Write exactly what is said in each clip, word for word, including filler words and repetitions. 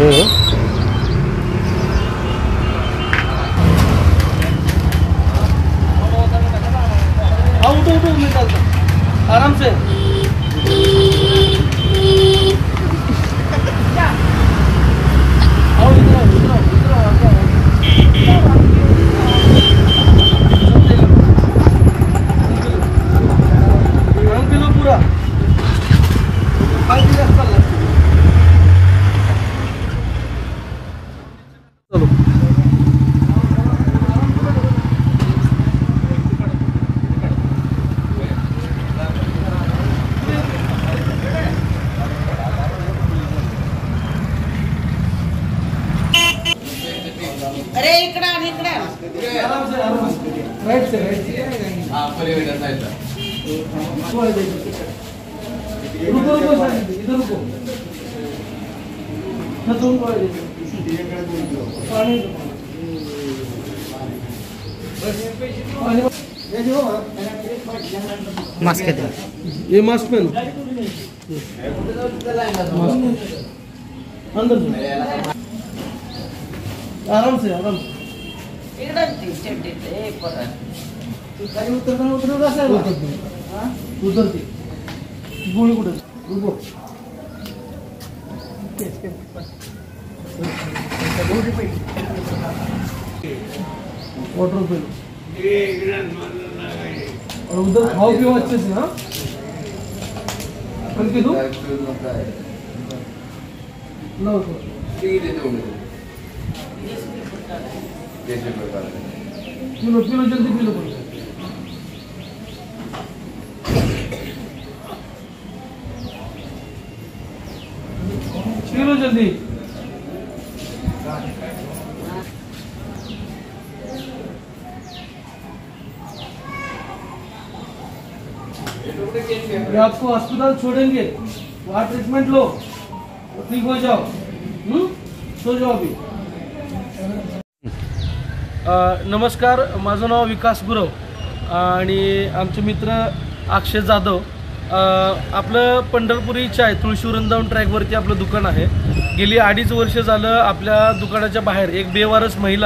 हाँ उठो उठो मैं चलता आराम से। आओ इधर आओ इधर आओ इधर आओ रंग पिलो पूरा पाँच गिलास चल चलो। अरे इकडे आणि इकडे आराम से आराम से राइट से राइट से हां परिवेदन साइड रुको रुको सर इधर रुको ना दोन गोळे दे पाणी पाणी ये जो मास्क दे ये मास्क पहनो अंदर आराम से आराम इकडे ती चड्डी एक पर खाली उतरताना उतरत असेल हां उतरते गोळी कुठे रुको वाटर पे और उधर खाओ पियो अच्छे से हाँ करके दो लो तो पिलो पिलो जल्दी पिलो पिलो जल्दी। ये आपको अस्पताल छोड़ेंगे वहाँ ट्रीटमेंट लो तो ठीक हो जाओ। हम्म सो जाओ अभी। नमस्कार माझं नाव विकास गुरव आणि आमचे मित्र अक्षय जाधव। आपलं पंढरपुरी चाय तुळशी वृंदावन ट्रॅकवरती आपलं दुकान आहे। गेली अडीच वर्ष झालं आपल्या दुकानाच्या बाहेर एक बेवारस महिला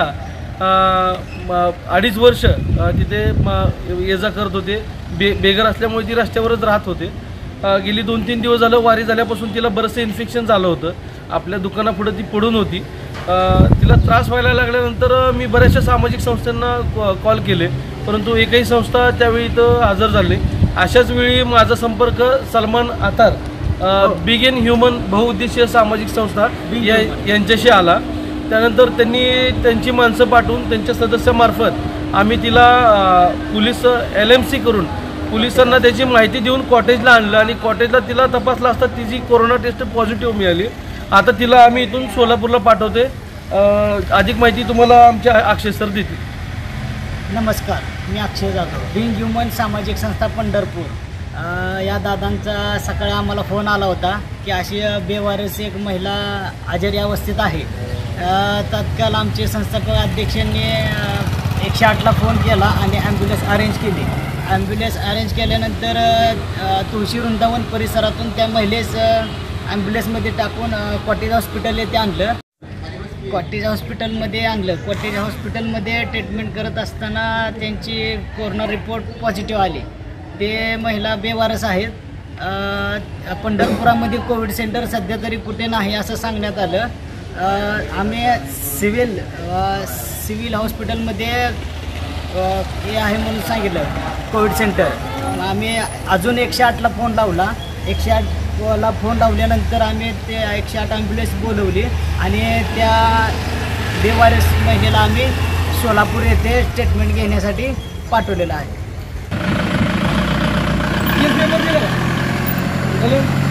अडीच वर्ष तिथे ये जा करत होते। बे बेघर असल्यामुळे ती रस्त्यावरच राहत होते। गेली दोन तीन दिवस झालं वारी झाल्यापासून तिला बरंचसं इन्फेक्शन झालं होतं। आपल्या दुकानापुढे ती पडून होती। तिला त्रास व्हायला लागल्यानंतर मी बऱ्याचशा सामाजिक संस्थांना कॉल केले परंतु एकही संस्था त्यावेळी इथं हजर झाली। अशाच वेळी माझा संपर्क सलमान आतार बिगेन ह्युमन बहुउद्देशीय सामाजिक संस्था या यांच्याशी आला। त्यानंतर त्यांनी त्यांची माणसं पाठवून त्यांच्या सदस्यामार्फत आम्ही तिला पोलीस एल एम सी करून पोलिसांना त्याची माहिती देऊन कॉटेजला आणलं आणि कॉटेजला तिला तपासला असता तिची कोरोना टेस्ट पॉझिटिव्ह मिळाली। आता तिला आम्ही इथून सोलापूरला पाठवते। अधिक माहिती तुम्हाला आमच्या अक्षय सर देतील। नमस्कार, मी अक्षय जाधव, बिंग ह्युमन सामाजिक संस्था पंढरपूर। या दादांचा सकाळी आम्हाला फोन आला होता की अशी बेवारस एक महिला आजारी अवस्थेत आहे। तत्काळ आमचे संस्थापक अध्यक्षांनी एकशे आठला फोन केला आणि ॲम्ब्युलन्स अरेंज केली। ॲम्ब्युलन्स अरेंज केल्यानंतर तुळशी वृंदावन परिसरातून त्या महिलेस ॲम्ब्युलन्समध्ये टाकून कॉटेज हॉस्पिटल येथे आणलं। कॉटेज हॉस्पिटलमध्ये आणलं कॉटेज हॉस्पिटलमध्ये ट्रीटमेंट करत असताना त्यांची कोरोना रिपोर्ट पॉझिटिव्ह आली। ते महिला बेवारस आहेत। पंढरपुरामध्ये कोविड सेंटर सध्या तरी कुठे नाही असं सांगण्यात आलं। आम्ही सिव्हिल सिव्हिल हॉस्पिटलमध्ये हे आहे म्हणून सांगितलं कोविड सेंटर। आम्ही अजून एकशे आठला फोन लावला। एकशे आठला फोन लावल्यानंतर आम्ही ते एकशे आठ ॲम्ब्युलन्स बोलवली आणि त्या बेवारस महिलेला आम्ही सोलापूर येथे ट्रीटमेंट घेण्यासाठी पाठवलेलं आहे।